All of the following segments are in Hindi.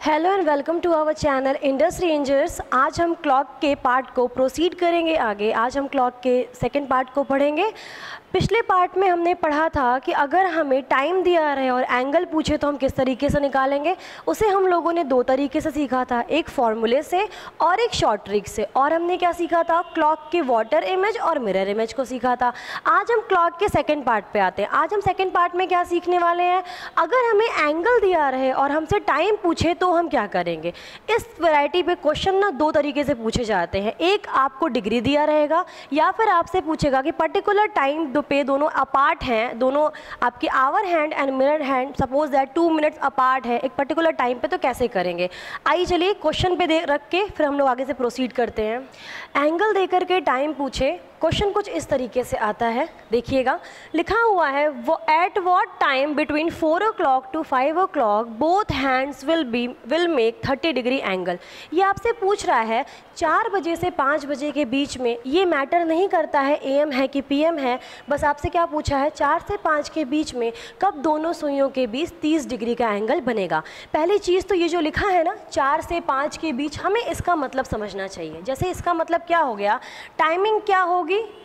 Hello and welcome to our channel इंडस्ट्रेंजर्स। आज हम क्लॉक के पार्ट को प्रोसीड करेंगे आगे। आज हम क्लॉक के सेकंड पार्ट को पढ़ेंगे। पिछले पार्ट में हमने पढ़ा था कि अगर हमें टाइम दिया रहे और एंगल पूछे तो हम किस तरीके से निकालेंगे। उसे हम लोगों ने दो तरीके से सीखा था, एक फॉर्मूले से और एक शॉर्ट ट्रिक से। और हमने क्या सीखा था, क्लॉक के वाटर इमेज और मिरर इमेज को सीखा था। आज हम क्लॉक के सेकेंड पार्ट पे आते हैं। आज हम सेकेंड पार्ट में क्या सीखने वाले हैं, अगर हमें एंगल दिया रहे और हमसे टाइम पूछे तो हम क्या करेंगे। इस वैरायटी पे क्वेश्चन ना दो तरीके से पूछे जाते हैं, एक आपको डिग्री दिया रहेगा या फिर आपसे पूछेगा कि पर्टिकुलर टाइम पे दोनों अपार्ट हैं, दोनों आपकी hour hand and mirror hand suppose that 2 minutes apart है एक पर्टिकुलर टाइम पे, तो कैसे करेंगे। आइए चलिए क्वेश्चन पे रख के फिर हम लोग आगे से प्रोसीड करते हैं। एंगल देकर के टाइम पूछे, क्वेश्चन कुछ इस तरीके से आता है, देखिएगा लिखा हुआ है वो at what time between 4 o'clock to 5 o'clock both hands will make 30 degree angle. ये आपसे पूछ रहा है 4 बजे से 5 बजे के बीच में, ये मैटर नहीं करता है AM है कि PM है, बस आपसे क्या पूछा है 4 से 5 के बीच में कब दोनों सुइयों के बीच 30 डिग्री का एंगल बनेगा। पहली चीज़ तो ये जो लिखा है ना 4 से 5 के बीच, हमें इसका मतलब समझना चाहिए। जैसे इसका मतलब क्या हो गया, टाइमिंग क्या होगी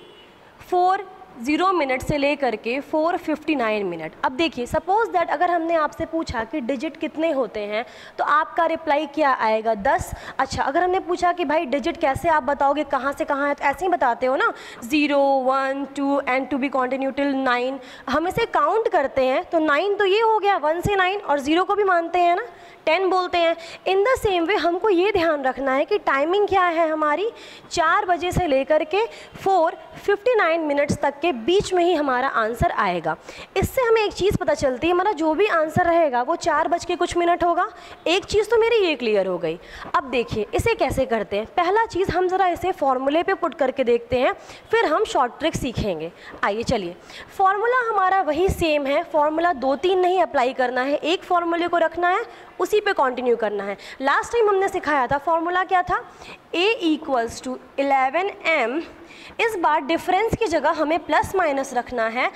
4:0 मिनट से लेकर के 4:59 मिनट। अब देखिए सपोज दैट अगर हमने आपसे पूछा कि डिजिट कितने होते हैं तो आपका रिप्लाई क्या आएगा 10। अच्छा, अगर हमने पूछा कि भाई डिजिट कैसे आप बताओगे, कहाँ से कहाँ है, तो ऐसे ही बताते हो ना 0 1 2 and to be continue till 9। हम इसे काउंट करते हैं तो 9 तो ये हो गया 1 से 9, और 0 को भी मानते हैं ना 10 बोलते हैं। इन द सेम वे हमको ये ध्यान रखना है कि टाइमिंग क्या है हमारी 4 बजे से लेकर के 4:59 मिनट्स तक के बीच में ही हमारा आंसर आएगा। इससे हमें एक चीज़ पता चलती है, हमारा जो भी आंसर रहेगा वो 4 बज के कुछ मिनट होगा। एक चीज़ तो मेरी ये क्लियर हो गई। अब देखिए इसे कैसे करते हैं। पहला चीज़ हम ज़रा इसे फॉर्मूले पे पुट करके देखते हैं, फिर हम शॉर्ट ट्रिक सीखेंगे। आइए चलिए, फॉर्मूला हमारा वही सेम है, फॉर्मूला 2-3 नहीं अप्लाई करना है, एक फॉर्मूले को रखना है उसी पे कंटिन्यू करना है। लास्ट टाइम हमने सिखाया था फॉर्मूला क्या था, A = 11m। इस बार डिफरेंस की जगह हमें प्लस माइनस रखना है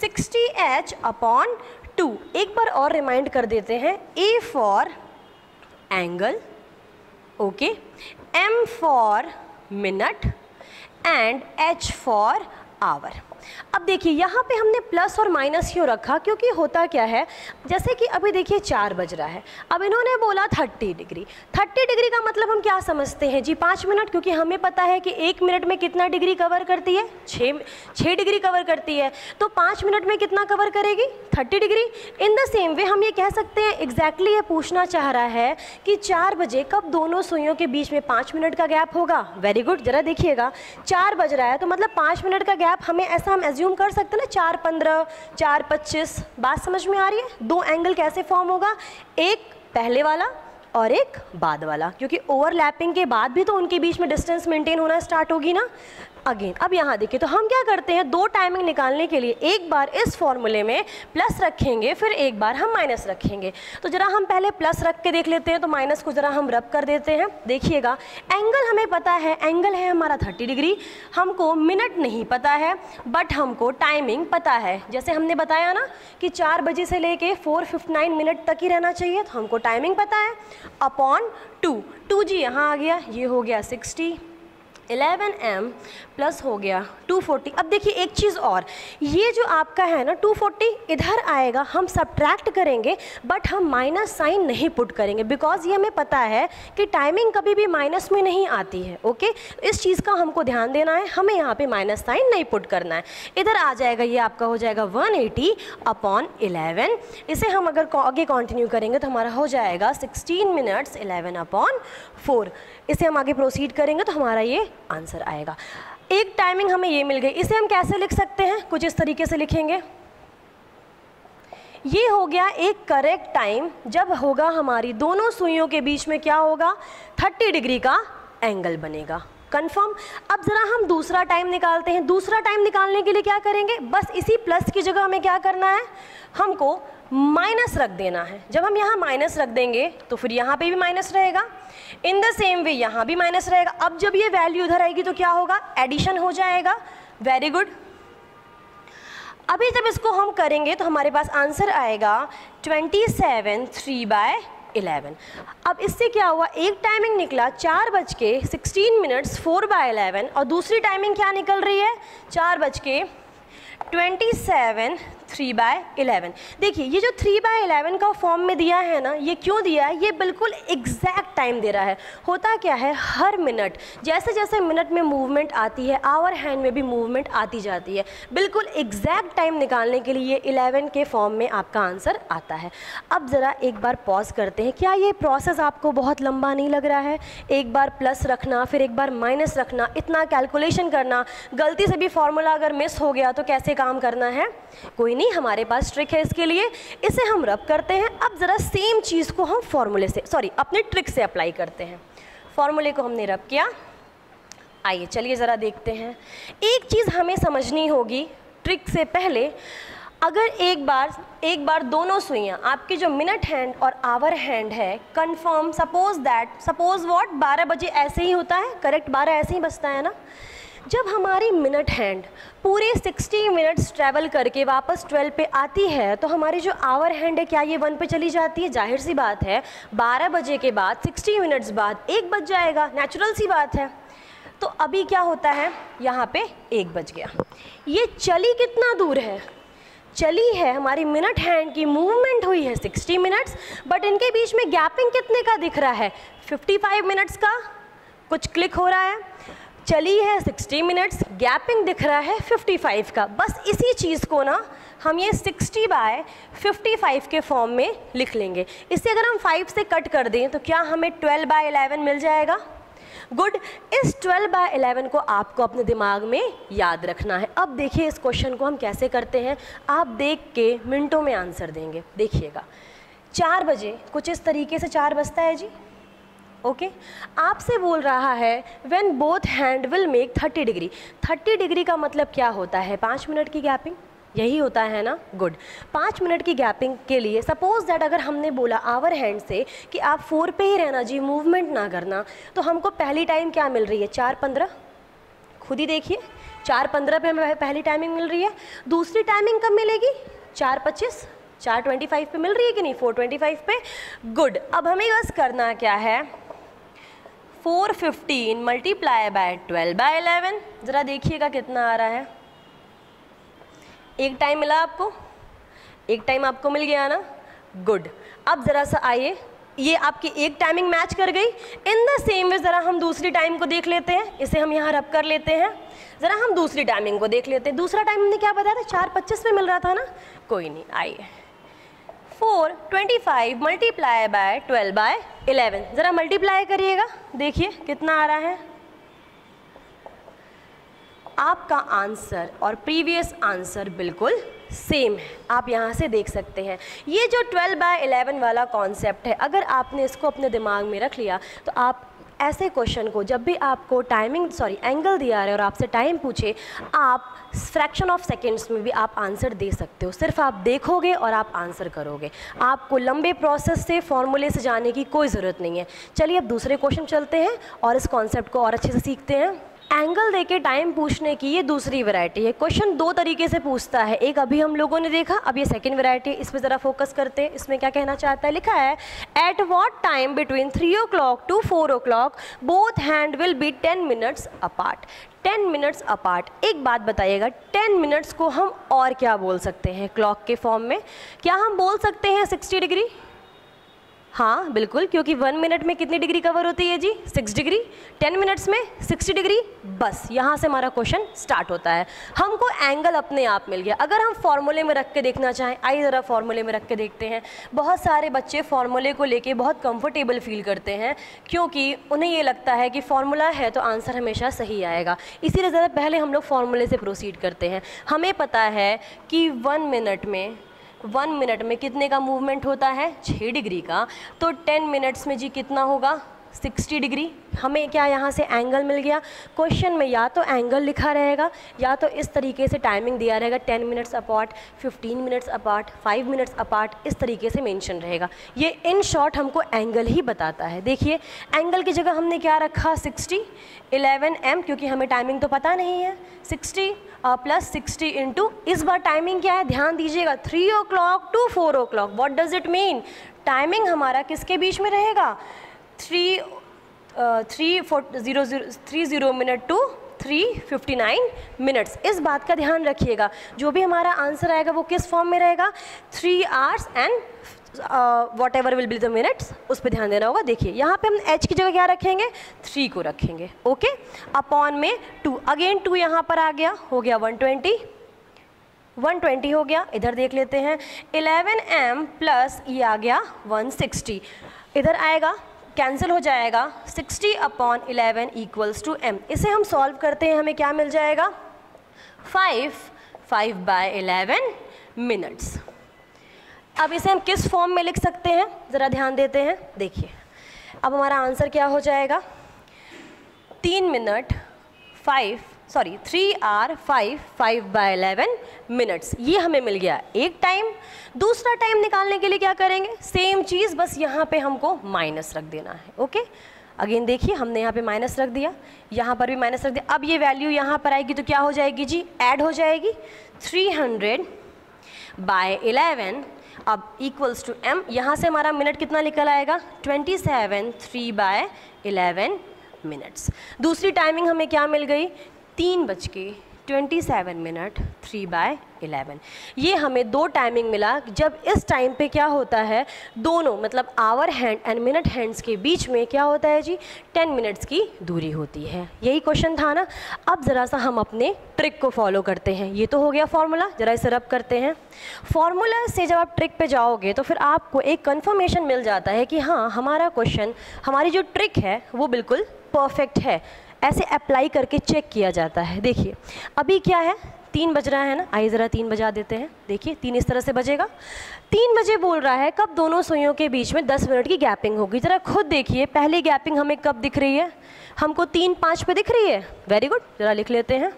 60h/2। एक बार और रिमाइंड कर देते हैं, A for angle, okay, M for minute and H for hour. अब देखिए यहाँ पे हमने प्लस और माइनस क्यों रखा, क्योंकि होता क्या है, जैसे कि अभी देखिए 4 बज रहा है, अब इन्होंने बोला 30 डिग्री। 30 डिग्री का मतलब हम क्या समझते हैं जी 5 मिनट, क्योंकि हमें पता है कि 1 मिनट में कितना डिग्री कवर करती है, 6 डिग्री कवर करती है, तो 5 मिनट में कितना कवर करेगी 30 degree. In the same way हम ये कह सकते हैं, एग्जैक्टली ये पूछना चाह रहा है कि 4 बजे कब दोनों सुइयों के बीच में 5 मिनट का गैप होगा। वेरी गुड, जरा देखिएगा 4 बज रहा है तो मतलब 5 मिनट का गैप, हमें ऐसा हम एज्यूम कर सकते हैं ना 4:15 4:25। बात समझ में आ रही है। दो एंगल कैसे फॉर्म होगा, एक पहले वाला और एक बाद वाला, क्योंकि ओवरलैपिंग के बाद भी तो उनके बीच में डिस्टेंस मेंटेन होना स्टार्ट होगी ना। अगेन अब यहाँ देखिए, तो हम क्या करते हैं, दो टाइमिंग निकालने के लिए एक बार इस फॉर्मूले में प्लस रखेंगे, फिर एक बार हम माइनस रखेंगे। तो जरा हम पहले प्लस रख के देख लेते हैं, तो माइनस को जरा हम रब कर देते हैं। देखिएगा एंगल हमें पता है, एंगल है हमारा 30 डिग्री। हमको मिनट नहीं पता है बट हमको टाइमिंग पता है। जैसे हमने बताया ना कि 4 बजे से लेके 4:59 मिनट तक ही रहना चाहिए, तो हमको टाइमिंग पता है अपॉन 2 जी यहाँ आ गया, ये हो गया 60। 11m प्लस हो गया 240। अब देखिए एक चीज़ और, ये जो आपका है ना 240 इधर आएगा, हम सब्ट्रैक्ट करेंगे बट हम माइनस साइन नहीं पुट करेंगे, बिकॉज ये हमें पता है कि टाइमिंग कभी भी माइनस में नहीं आती है। ओके, इस चीज़ का हमको ध्यान देना है, हमें यहाँ पे माइनस साइन नहीं पुट करना है। इधर आ जाएगा, ये आपका हो जाएगा 180/11। इसे हम अगर आगे कंटिन्यू करेंगे तो हमारा हो जाएगा 16 मिनट्स 11/4। इसे हम आगे प्रोसीड करेंगे तो हमारा ये आंसर आएगा। एक टाइमिंग हमें ये मिल गई, इसे हम कैसे लिख सकते हैं, कुछ इस तरीके से लिखेंगे। ये हो गया एक करेक्ट टाइम जब होगा हमारी दोनों सुइयों के बीच में क्या होगा 30 डिग्री का एंगल बनेगा। कंफर्म। अब ज़रा हम दूसरा टाइम निकालते हैं। दूसरा टाइम निकालने के लिए क्या करेंगे, बस इसी प्लस की जगह हमें क्या करना है, हमको माइनस रख देना है। जब हम यहाँ माइनस रख देंगे तो फिर यहाँ पे भी माइनस रहेगा, इन द सेम वे यहाँ भी माइनस रहेगा। अब जब ये वैल्यू उधर आएगी तो क्या होगा, एडिशन हो जाएगा। Very good. अभी जब इसको हम करेंगे तो हमारे पास आंसर आएगा 27 3/2। 11। अब इससे क्या हुआ, एक टाइमिंग निकला 4:16 4/11 और दूसरी टाइमिंग क्या निकल रही है 4:27 3/11। देखिए ये जो 3/11 का फॉर्म में दिया है ना, ये क्यों दिया है, ये बिल्कुल एग्जैक्ट टाइम दे रहा है। होता क्या है, हर मिनट जैसे जैसे मिनट में मूवमेंट आती है आवर हैंड में भी मूवमेंट आती जाती है। बिल्कुल एग्जैक्ट टाइम निकालने के लिए 11 के फॉर्म में आपका आंसर आता है। अब ज़रा एक बार पॉज करते हैं। क्या ये प्रोसेस आपको बहुत लंबा नहीं लग रहा है? एक बार प्लस रखना, फिर एक बार माइनस रखना, इतना कैलकुलेशन करना, गलती से भी फॉर्मूला अगर मिस हो गया तो कैसे काम करना है? कोई नहीं, हमारे पास ट्रिक है इसके लिए। इसे हम रब करते हैं। अब ज़रा सेम चीज़ को हम फॉर्मूले से अपने ट्रिक से अप्लाई करते हैं। फॉर्मूले को हमने रब किया। आइए चलिए ज़रा देखते हैं। एक चीज़ हमें समझनी होगी ट्रिक से पहले। अगर एक बार दोनों सुइयाँ आपकी जो मिनट हैंड और आवर हैंड है कंफर्म, सपोज व्हाट 12 बजे ऐसे ही होता है, करेक्ट 12 ऐसे ही बजता है ना। जब हमारी मिनट हैंड पूरे 60 मिनट्स ट्रैवल करके वापस 12 पे आती है तो हमारी जो आवर हैंड है क्या ये 1 पे चली जाती है? जाहिर सी बात है, 12 बजे के बाद 60 मिनट्स बाद 1 बज जाएगा, नेचुरल सी बात है। तो अभी क्या होता है, यहाँ पे 1 बज गया। ये चली कितना दूर है? चली है हमारी मिनट हैंड की मूवमेंट हुई है 60 मिनट्स, बट इनके बीच में गैपिंग कितने का दिख रहा है? 55 मिनट्स का कुछ क्लिक हो रहा है। चली है 60 मिनट्स, गैपिंग दिख रहा है 55 का। बस इसी चीज़ को ना हम ये 60/55 के फॉर्म में लिख लेंगे। इससे अगर हम 5 से कट कर दें तो क्या हमें 12/11 मिल जाएगा? गुड। इस 12/11 को आपको अपने दिमाग में याद रखना है। अब देखिए इस क्वेश्चन को हम कैसे करते हैं, आप देख के मिनटों में आंसर देंगे। देखिएगा 4 बजे कुछ इस तरीके से 4 बजता है जी। ओके आपसे बोल रहा है when both hand will make 30 degree. 30 degree का मतलब क्या होता है? 5 मिनट की गैपिंग, यही होता है ना। गुड। 5 मिनट की गैपिंग के लिए सपोज दैट अगर हमने बोला आवर हैंड से कि आप 4 पे ही रहना जी, मूवमेंट ना करना, तो हमको पहली टाइम क्या मिल रही है? 4:15। खुद ही देखिए 4:15 पे हमें पहली टाइमिंग मिल रही है। दूसरी टाइमिंग कब मिलेगी? 4:25, 4:25 पे मिल रही है कि नहीं? 4:25 पे। गुड। अब हमें बस करना क्या है, 415 मल्टीप्लाई बाय 12/11। ज़रा देखिएगा कितना आ रहा है। एक टाइम मिला आपको, एक टाइम आपको मिल गया ना। गुड। अब ज़रा सा आइए, ये आपकी एक टाइमिंग मैच कर गई। इन द सेम वे ज़रा हम दूसरी टाइम को देख लेते हैं। इसे हम यहाँ रब कर लेते हैं। ज़रा हम दूसरी टाइमिंग को देख लेते हैं। दूसरा टाइम हमने क्या बताया था? 4:25 में मिल रहा था ना। कोई नहीं, आइए 425 मल्टीप्लाई बाय 12/11। ज़रा मल्टीप्लाई करिएगा, देखिए कितना आ रहा है। आपका आंसर और प्रीवियस आंसर बिल्कुल सेम है, आप यहाँ से देख सकते हैं। ये जो 12/11 वाला कॉन्सेप्ट है, अगर आपने इसको अपने दिमाग में रख लिया तो आप ऐसे क्वेश्चन को जब भी आपको एंगल दिया रहे और आपसे टाइम पूछे, आप फ्रैक्शन ऑफ सेकेंड्स में भी आप आंसर दे सकते हो। सिर्फ आप देखोगे और आप आंसर करोगे। आपको लंबे प्रोसेस से फॉर्मूले से जाने की कोई ज़रूरत नहीं है। चलिए अब दूसरे क्वेश्चन चलते हैं और इस कॉन्सेप्ट को और अच्छे से सीखते हैं। एंगल देके टाइम पूछने की ये दूसरी वैरायटी है। क्वेश्चन 2 तरीके से पूछता है। एक अभी हम लोगों ने देखा, अब ये सेकंड वैरायटी है। इस पर ज़रा फोकस करते हैं। इसमें क्या कहना चाहता है, लिखा है at what time between 3 o'clock to 4 o'clock both hand will be 10 minutes apart. 10 minutes apart. एक बात बताइएगा, 10 मिनट्स को हम और क्या बोल सकते हैं क्लॉक के फॉर्म में? क्या हम बोल सकते हैं 60 डिग्री? हाँ बिल्कुल, क्योंकि 1 मिनट में कितनी डिग्री कवर होती है जी? 6 डिग्री। 10 मिनट्स में 60 डिग्री। बस यहाँ से हमारा क्वेश्चन स्टार्ट होता है। हमको एंगल अपने आप मिल गया। अगर हम फॉर्मूले में रख के देखना चाहें, आइए ज़रा फॉर्मूले में रख के देखते हैं। बहुत सारे बच्चे फॉर्मूले को लेके बहुत कंफर्टेबल फील करते हैं, क्योंकि उन्हें ये लगता है कि फॉर्मूला है तो आंसर हमेशा सही आएगा। इसीलिए ज़रा पहले हम लोग फॉर्मूले से प्रोसीड करते हैं। हमें पता है कि 1 मिनट में कितने का मूवमेंट होता है? 6 डिग्री का। तो 10 मिनट्स में जी कितना होगा? 60 डिग्री। हमें क्या यहाँ से एंगल मिल गया। क्वेश्चन में या तो एंगल लिखा रहेगा या तो इस तरीके से टाइमिंग दिया रहेगा, 10 minutes apart, 15 minutes apart, 5 minutes apart, इस तरीके से मेंशन रहेगा। ये इन शॉर्ट हमको एंगल ही बताता है। देखिए एंगल की जगह हमने क्या रखा? 60, 11m, क्योंकि हमें टाइमिंग तो पता नहीं है। 60 प्लस 60 इंटू, इस बार टाइमिंग क्या है ध्यान दीजिएगा, 3 o'clock to 4 o'clock। What does it mean? Timing हमारा किसके बीच में रहेगा, 3:30 मिनट टू 3:59 मिनट्स। इस बात का ध्यान रखिएगा, जो भी हमारा आंसर आएगा वो किस फॉर्म में रहेगा, 3 hours and whatever will be the minutes, उस पर ध्यान देना होगा। देखिए यहाँ पे हम h की जगह क्या रखेंगे, 3 को रखेंगे, ओके, अपॉन में 2, अगेन 2 यहाँ पर आ गया, हो गया 120 हो गया। इधर देख लेते हैं 11m प्लस ये आ गया 160, इधर आएगा कैंसिल हो जाएगा, 60/11 = m। इसे हम सॉल्व करते हैं, हमें क्या मिल जाएगा, 5/11 मिनट्स। अब इसे हम किस फॉर्म में लिख सकते हैं, ज़रा ध्यान देते हैं। देखिए अब हमारा आंसर क्या हो जाएगा, 3 आवर 5/11 मिनट्स, ये हमें मिल गया एक टाइम। दूसरा टाइम निकालने के लिए क्या करेंगे, सेम चीज़, बस यहाँ पे हमको माइनस रख देना है, ओके। अगेन देखिए हमने यहाँ पे माइनस रख दिया, यहाँ पर भी माइनस रख दिया। अब ये वैल्यू यहाँ पर आएगी तो क्या हो जाएगी जी, ऐड हो जाएगी, 300/11 अब = m। यहाँ से हमारा मिनट कितना निकल आएगा, 27 3/11 मिनट्स। दूसरी टाइमिंग हमें क्या मिल गई, 3:27 3/11। ये हमें दो टाइमिंग मिला। जब इस टाइम पे क्या होता है, दोनों मतलब hour hand and minute hands के बीच में क्या होता है जी, 10 मिनट्स की दूरी होती है। यही क्वेश्चन था ना। अब ज़रा सा हम अपने ट्रिक को फॉलो करते हैं। ये तो हो गया फॉर्मूला, ज़रा इसे रब करते हैं। फॉर्मूला से जब आप ट्रिक पे जाओगे तो फिर आपको एक कन्फर्मेशन मिल जाता है कि हाँ हमारा क्वेश्चन, हमारी जो ट्रिक है वो बिल्कुल परफेक्ट है। ऐसे अप्लाई करके चेक किया जाता है। देखिए अभी क्या है, 3 बज रहा है ना, आइए ज़रा 3 बजा देते हैं। देखिए 3 इस तरह से बजेगा। 3 बजे बोल रहा है, कब दोनों सुइयों के बीच में 10 मिनट की गैपिंग होगी। ज़रा खुद देखिए, पहली गैपिंग हमें कब दिख रही है, हमको 3:05 पे दिख रही है। वेरी गुड, ज़रा लिख लेते हैं।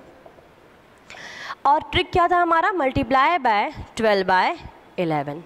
और ट्रिक क्या था हमारा, मल्टीप्लाई बाय 12/11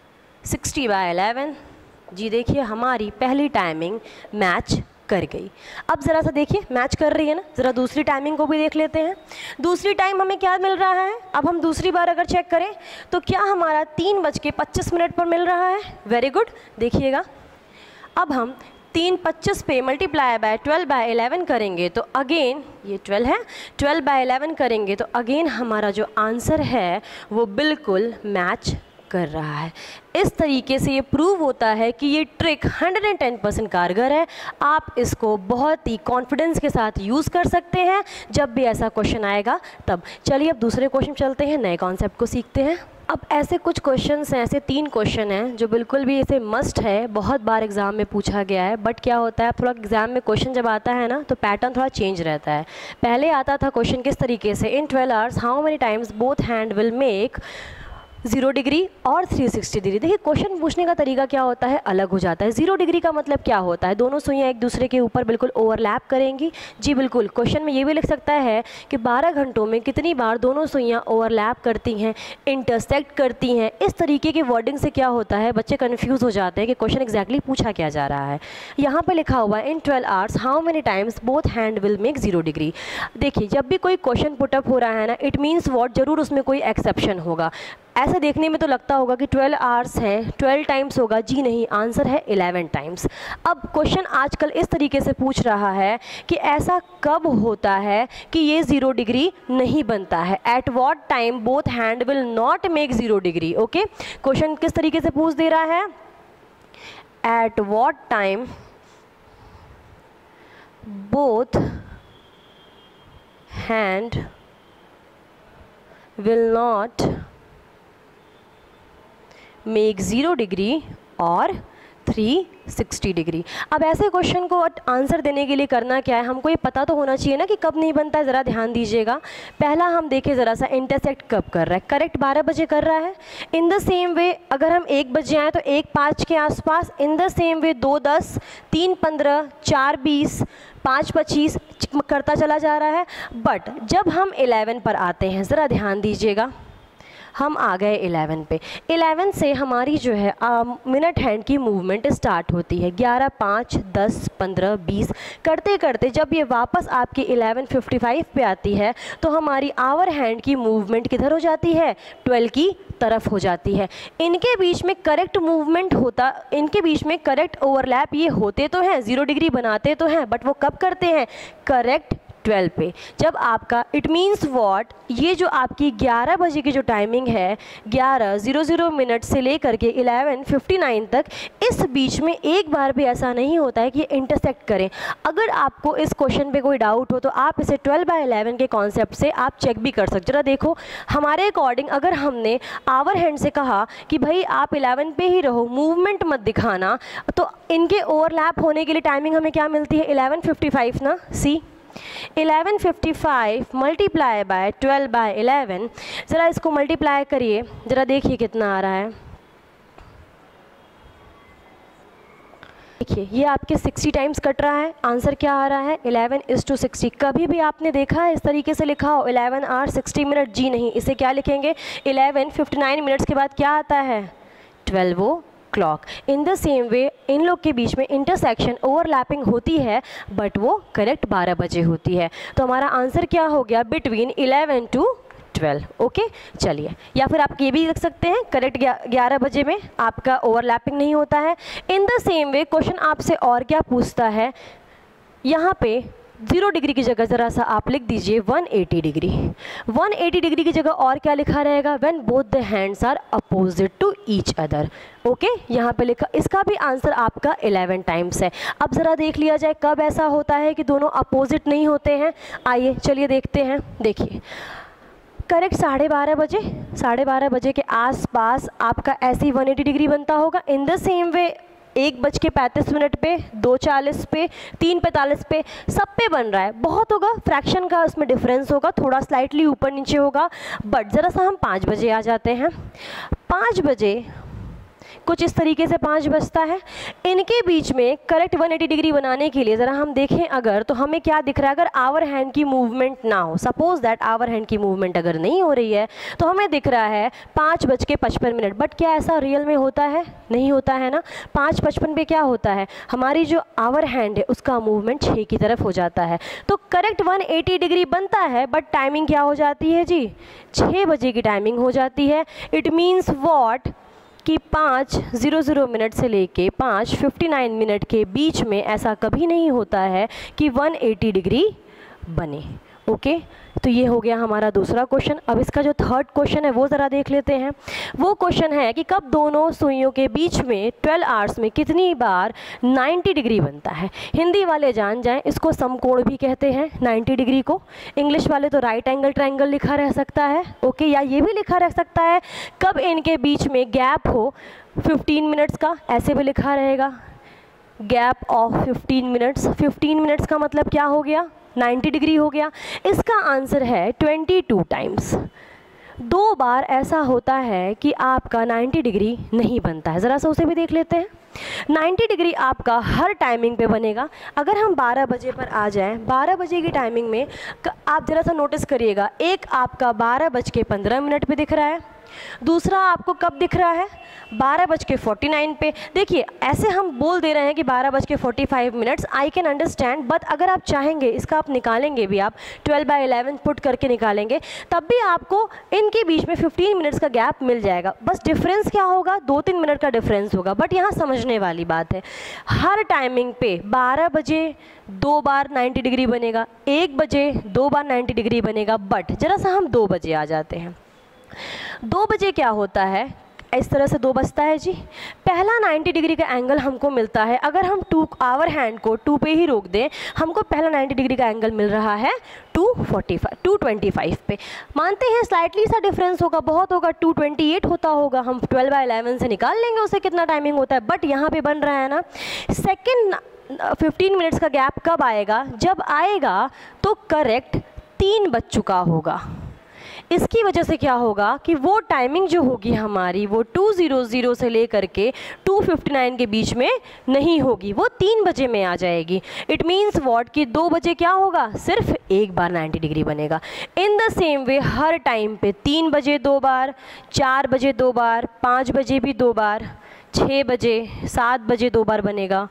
60/11। जी देखिए हमारी पहली टाइमिंग मैच कर गई। अब ज़रा सा देखिए मैच कर रही है ना। ज़रा दूसरी टाइमिंग को भी देख लेते हैं। दूसरी टाइम हमें क्या मिल रहा है, अब हम दूसरी बार अगर चेक करें तो क्या हमारा 3:25 पर मिल रहा है। वेरी गुड, देखिएगा अब हम 3:25 पे मल्टीप्लाई बाय 12/11 करेंगे तो अगेन ये 12 है, 12/11 करेंगे तो अगेन हमारा जो आंसर है वो बिल्कुल मैच कर रहा है। इस तरीके से ये प्रूव होता है कि ये ट्रिक 110% कारगर है। आप इसको बहुत ही कॉन्फिडेंस के साथ यूज़ कर सकते हैं जब भी ऐसा क्वेश्चन आएगा तब। चलिए अब दूसरे क्वेश्चन चलते हैं, नए कॉन्सेप्ट को सीखते हैं। अब ऐसे कुछ क्वेश्चंस हैं, ऐसे 3 क्वेश्चन हैं जो बिल्कुल भी ऐसे मस्ट है, बहुत बार एग्ज़ाम में पूछा गया है। बट क्या होता है, थोड़ा एग्ज़ाम में क्वेश्चन जब आता है ना तो पैटर्न थोड़ा चेंज रहता है। पहले आता था क्वेश्चन किस तरीके से, in 12 hours how many times both hand will make 0 degree और 360 डिग्री। देखिए क्वेश्चन पूछने का तरीका क्या होता है, अलग हो जाता है। 0 डिग्री का मतलब क्या होता है, दोनों सुइयाँ एक दूसरे के ऊपर बिल्कुल ओवरलैप करेंगी। जी बिल्कुल, क्वेश्चन में ये भी लिख सकता है कि 12 घंटों में कितनी बार दोनों सुइयाँ ओवरलैप करती हैं, इंटरसेक्ट करती हैं। इस तरीके की वर्डिंग से क्या होता है, बच्चे कन्फ्यूज़ हो जाते हैं कि क्वेश्चन एग्जैक्टली पूछा क्या जा रहा है। यहाँ पर लिखा हुआ है in 12 hours how many times both hand will make 0 degree. देखिए जब भी कोई क्वेश्चन पुटअप हो रहा है ना, इट मीन्स वॉट, जरूर उसमें कोई एक्सेप्शन होगा। ऐसा देखने में तो लगता होगा कि 12 आवर्स हैं, 12 टाइम्स होगा। जी नहीं, आंसर है 11 टाइम्स। अब क्वेश्चन आजकल इस तरीके से पूछ रहा है कि ऐसा कब होता है कि ये 0 डिग्री नहीं बनता है। At what time both hand will not make 0 degree. Okay, question किस तरीके से पूछ दे रहा है, at what time both hand will not make 0 degree और 360 डिग्री। अब ऐसे क्वेश्चन को आंसर देने के लिए करना क्या है, हमको ये पता तो होना चाहिए ना कि कब नहीं बनता है। ज़रा ध्यान दीजिएगा। पहला हम देखें ज़रा सा, इंटरसेक्ट कब कर रहा है, करेक्ट 12 बजे कर रहा है। इन द सेम वे अगर हम 1 बजे आएँ तो 1:05 के आसपास। इन द सेम वे 2:10, 3:15, 4:20, 5:25 करता चला जा रहा है। बट जब हम 11 पर आते हैं, ज़रा ध्यान दीजिएगा, हम आ गए 11 पे। 11 से हमारी जो है मिनट हैंड की मूवमेंट स्टार्ट होती है। 11, 5, 10, 15, 20 करते करते जब ये वापस आपकी 11:55 पे आती है तो हमारी आवर हैंड की मूवमेंट किधर हो जाती है, 12 की तरफ हो जाती है। इनके बीच में करेक्ट मूवमेंट होता, इनके बीच में करेक्ट ओवरलैप ये होते तो हैं, 0 डिग्री बनाते तो हैं, बट वो कब करते हैं? करेक्ट 12 पे। जब आपका इट मीन्स वॉट, ये जो आपकी 11 बजे की जो टाइमिंग है 11:00 मिनट से लेकर के 11:59 तक, इस बीच में एक बार भी ऐसा नहीं होता है कि ये इंटरसेक्ट करें। अगर आपको इस क्वेश्चन पे कोई डाउट हो तो आप इसे 12/11 के कॉन्सेप्ट से आप चेक भी कर सकते। जरा देखो, हमारे अकॉर्डिंग अगर हमने आवर हैंड से कहा कि भाई आप 11 पे ही रहो, मूवमेंट मत दिखाना, तो इनके ओवरलैप होने के लिए टाइमिंग हमें क्या मिलती है? 11:55 ना। सी 11:55 मल्टीप्लाई बाय 12/11, ज़रा इसको मल्टीप्लाई करिए, ज़रा देखिए कितना आ रहा है। देखिए ये आपके 60 टाइम्स कट रहा है। आंसर क्या आ रहा है? 11:60। कभी भी आपने देखा है इस तरीके से लिखा हो 11 आवर 60 मिनट? जी नहीं। इसे क्या लिखेंगे? 11:59 मिनट्स के बाद क्या आता है? 12 clock. In the same way इन लोग के बीच में इंटरसेक्शन ओवरलैपिंग होती है, बट वो करेक्ट 12 बजे होती है। तो हमारा आंसर क्या हो गया? Between 11 to 12। ओके, चलिए, या फिर आप ये भी लिख सकते हैं करेक्ट 11 बजे में आपका ओवरलैपिंग नहीं होता है। In the same way question आपसे और क्या पूछता है, यहाँ पे 0 डिग्री की जगह ज़रा सा आप लिख दीजिए 180 डिग्री। 180 डिग्री की जगह और क्या लिखा रहेगा? When both the hands are opposite to each other. Okay, यहाँ पे लिखा, इसका भी आंसर आपका 11 टाइम्स है। अब ज़रा देख लिया जाए कब ऐसा होता है कि दोनों अपोजिट नहीं होते हैं। आइए चलिए देखते हैं। देखिए करेक्ट 12:30 बजे, 12:30 बजे के आसपास आपका ऐसे ही 180 डिग्री बनता होगा। इन द सेम वे 1:35 पे, 2:40 पे, 3:45 पे, सब पे बन रहा है। बहुत होगा, फ्रैक्शन का उसमें डिफरेंस होगा, थोड़ा स्लाइटली ऊपर नीचे होगा। बट ज़रा सा हम 5 बजे आ जाते हैं। 5 बजे कुछ इस तरीके से 5 बजता है। इनके बीच में करेक्ट 180 डिग्री बनाने के लिए ज़रा हम देखें अगर, तो हमें क्या दिख रहा है? अगर आवर हैंड की मूवमेंट ना हो, सपोज दैट आवर हैंड की मूवमेंट अगर नहीं हो रही है, तो हमें दिख रहा है 5:55। बट क्या ऐसा रियल में होता है? नहीं होता है ना। 5:55 पे क्या होता है? हमारी जो आवर हैंड है उसका मूवमेंट 6 की तरफ हो जाता है। तो करेक्ट 180 डिग्री बनता है, बट टाइमिंग क्या हो जाती है जी? 6 बजे की टाइमिंग हो जाती है। इट मीन्स वॉट कि 5:00 मिनट से लेके 5:59 मिनट के बीच में ऐसा कभी नहीं होता है कि 180 डिग्री बने। ओके, तो ये हो गया हमारा दूसरा क्वेश्चन। अब इसका जो थर्ड क्वेश्चन है वो ज़रा देख लेते हैं। वो क्वेश्चन है कि कब दोनों सुइयों के बीच में 12 आवर्स में कितनी बार 90 डिग्री बनता है। हिंदी वाले जान जाएं, इसको समकोण भी कहते हैं 90 डिग्री को। इंग्लिश वाले तो राइट एंगल ट्रायंगल लिखा रह सकता है। ओके, या ये भी लिखा रह सकता है कब इनके बीच में गैप हो 15 मिनट्स का, ऐसे भी लिखा रहेगा गैप ऑफ 15 मिनट्स। 15 मिनट्स का मतलब क्या हो गया? 90 डिग्री हो गया। इसका आंसर है 22 टाइम्स। 2 बार ऐसा होता है कि आपका 90 डिग्री नहीं बनता है। ज़रा सा उसे भी देख लेते हैं। 90 डिग्री आपका हर टाइमिंग पे बनेगा। अगर हम 12 बजे पर आ जाएं, 12 बजे की टाइमिंग में आप ज़रा सा नोटिस करिएगा, एक आपका 12:15 पे दिख रहा है, दूसरा आपको कब दिख रहा है? 12:49 पे। देखिए ऐसे हम बोल दे रहे हैं कि 12:45 आई कैन अंडरस्टैंड, बट अगर आप चाहेंगे इसका आप निकालेंगे भी, आप 12/11 पुट करके निकालेंगे, तब भी आपको इनके बीच में 15 मिनट्स का गैप मिल जाएगा। बस डिफरेंस क्या होगा? 2-3 मिनट का डिफरेंस होगा। बट यहाँ समझने वाली बात है, हर टाइमिंग पे 12 बजे 2 बार 90 डिग्री बनेगा, 1 बजे 2 बार 90 डिग्री बनेगा। बट ज़रा सा हम 2 बजे आ जाते हैं। 2 बजे क्या होता है? इस तरह से 2 बजता है जी। पहला 90 डिग्री का एंगल हमको मिलता है। अगर हम आवर हैंड को 2 पे ही रोक दें, हमको पहला 90 डिग्री का एंगल मिल रहा है 225 पे। मानते हैं स्लाइटली सा डिफरेंस होगा, बहुत होगा, 228 होता होगा। हम 12/11 से निकाल लेंगे उसे कितना टाइमिंग होता है। बट यहाँ पे बन रहा है ना, सेकेंड 15 मिनट्स का गैप कब आएगा? जब आएगा तो करेक्ट 3 बज चुका होगा। इसकी वजह से क्या होगा कि वो टाइमिंग जो होगी हमारी, वो 2:00 से लेकर के 2:59 के बीच में नहीं होगी, वो 3 बजे में आ जाएगी। इट मीन्स वॉट कि 2 बजे क्या होगा? सिर्फ 1 बार 90 डिग्री बनेगा। इन द सेम वे हर टाइम पे 3 बजे 2 बार, 4 बजे 2 बार, 5 बजे भी 2 बार, 6 बजे 7 बजे 2 बार बनेगा,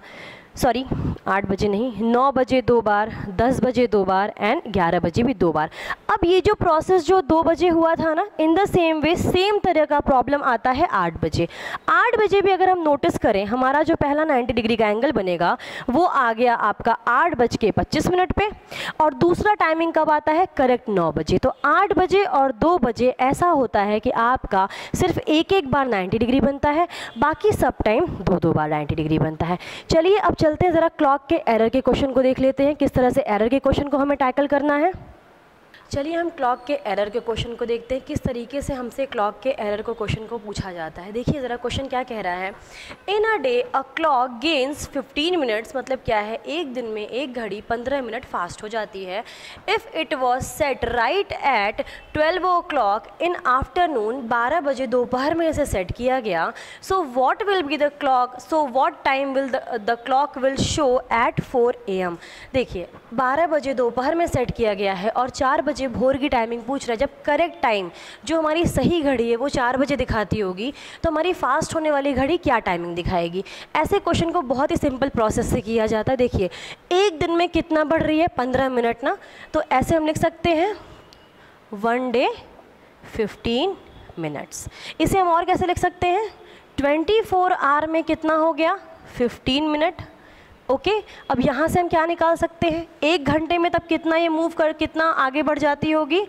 सॉरी 8 बजे नहीं, 9 बजे 2 बार, 10 बजे 2 बार एंड 11 बजे भी 2 बार। अब ये जो प्रोसेस जो 2 बजे हुआ था ना, in the same way same तरह का प्रॉब्लम आता है 8 बजे। 8 बजे भी अगर हम नोटिस करें, हमारा जो पहला 90 डिग्री का एंगल बनेगा वो आ गया आपका 8:25 पे, और दूसरा टाइमिंग कब आता है, करेक्ट 9 बजे। तो 8 बजे और 2 बजे ऐसा होता है कि आपका सिर्फ एक बार 90 डिग्री बनता है, बाकी सब टाइम 2 बार 90 डिग्री बनता है। चलिए अब चलते हैं ज़रा क्लॉक के एरर के क्वेश्चन को देख लेते हैं, किस तरह से एरर के क्वेश्चन को हमें टैकल करना है। चलिए हम क्लॉक के एरर के क्वेश्चन को देखते हैं, किस तरीके से हमसे क्लॉक के एरर को क्वेश्चन को पूछा जाता है। देखिए ज़रा क्वेश्चन क्या कह रहा है, in a day a clock gains 15 minutes, मतलब क्या है, एक दिन में एक घड़ी 15 मिनट फास्ट हो जाती है। If it was set right at 12 o'clock in afternoon, 12 बजे दोपहर में इसे सेट किया गया। So what will be the clock, so what time will the clock will show at 4 AM। देखिए 12 बजे दोपहर में सेट किया गया है और 4 बजे भोर की टाइमिंग पूछ रहा है। जब करेक्ट टाइम जो हमारी सही घड़ी है वो 4 बजे दिखाती होगी, तो हमारी फास्ट होने वाली घड़ी क्या टाइमिंग दिखाएगी। ऐसे क्वेश्चन को बहुत ही सिंपल प्रोसेस से किया जाता है। देखिए एक दिन में कितना बढ़ रही है, 15 मिनट ना, तो ऐसे हम लिख सकते हैं 1 day 15 मिनट्स। इसे हम और कैसे लिख सकते हैं, 24 आवर में कितना हो गया, 15 मिनट। ओके अब यहाँ से हम क्या निकाल सकते हैं, एक घंटे में तब कितना ये मूव कर, कितना आगे बढ़ जाती होगी,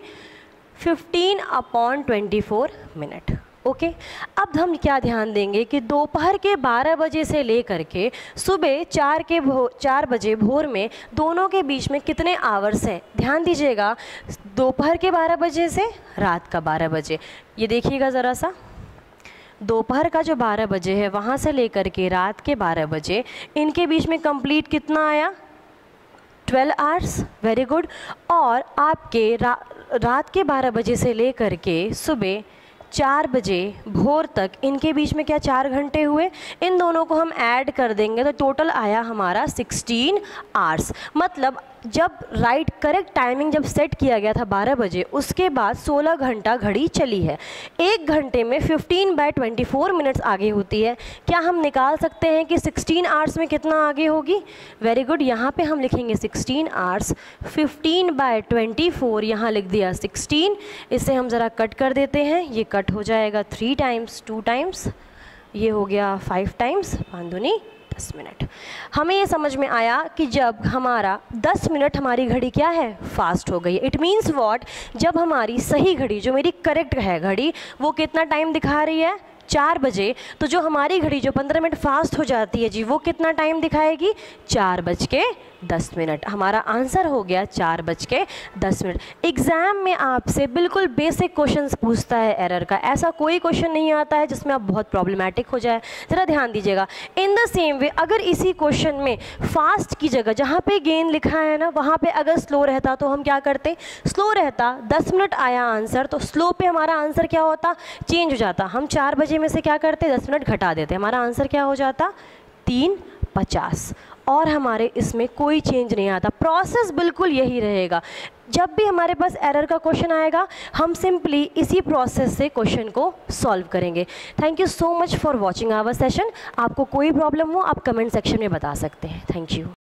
15/24 मिनट। ओके अब हम क्या ध्यान देंगे कि दोपहर के 12 बजे से लेकर के सुबह 4 बजे भोर में दोनों के बीच में कितने आवर्स हैं। ध्यान दीजिएगा, दोपहर के 12 बजे से रात का 12 बजे, ये देखिएगा ज़रा सा, दोपहर का जो 12 बजे है वहाँ से लेकर के रात के 12 बजे, इनके बीच में कंप्लीट कितना आया, 12 आवर्स। Very good. और आपके रात के 12 बजे से लेकर के सुबह 4 बजे भोर तक, इनके बीच में क्या 4 घंटे हुए। इन दोनों को हम ऐड कर देंगे तो टोटल आया हमारा 16 आवर्स। मतलब जब राइट करेक्ट टाइमिंग जब सेट किया गया था 12 बजे, उसके बाद 16 घंटा घड़ी चली है। एक घंटे में 15/24 मिनट्स आगे होती है। क्या हम निकाल सकते हैं कि 16 आवर्स में कितना आगे होगी। वेरी गुड, यहाँ पे हम लिखेंगे 16 आवर्स, 15/24 यहाँ लिख दिया 16। इसे हम ज़रा कट कर देते हैं, ये कट हो जाएगा 3 टाइम्स 2 टाइम्स, ये हो गया 5 टाइम्स, 5 दूनी 10 मिनट। हमें ये समझ में आया कि जब हमारा 10 मिनट हमारी घड़ी क्या है, फास्ट हो गई है। इट मीन्स व्हाट, जब हमारी सही घड़ी जो मेरी करेक्ट है घड़ी, वो कितना टाइम दिखा रही है, 4 बजे, तो जो हमारी घड़ी जो 15 मिनट फास्ट हो जाती है जी, वो कितना टाइम दिखाएगी, 4:10। हमारा आंसर हो गया 4:10। एग्ज़ाम में आपसे बिल्कुल बेसिक क्वेश्चंस पूछता है एरर का, ऐसा कोई क्वेश्चन नहीं आता है जिसमें आप बहुत प्रॉब्लमैटिक हो जाए। ज़रा ध्यान दीजिएगा। इन द सेम वे अगर इसी क्वेश्चन में फास्ट की जगह जहाँ पे गेन लिखा है ना, वहाँ पे अगर स्लो रहता तो हम क्या करते, स्लो रहता, 10 मिनट आया आंसर, तो स्लो पे हमारा आंसर क्या होता, चेंज हो जाता। हम 4 बजे में से क्या करते, 10 मिनट घटा देते, हमारा आंसर क्या हो जाता, 3:50। और हमारे इसमें कोई चेंज नहीं आता। प्रोसेस बिल्कुल यही रहेगा। जब भी हमारे पास एरर का क्वेश्चन आएगा, हम सिंपली इसी प्रोसेस से क्वेश्चन को सॉल्व करेंगे। Thank you so much for watching our session. आपको कोई प्रॉब्लम हो आप कमेंट सेक्शन में बता सकते हैं। Thank you.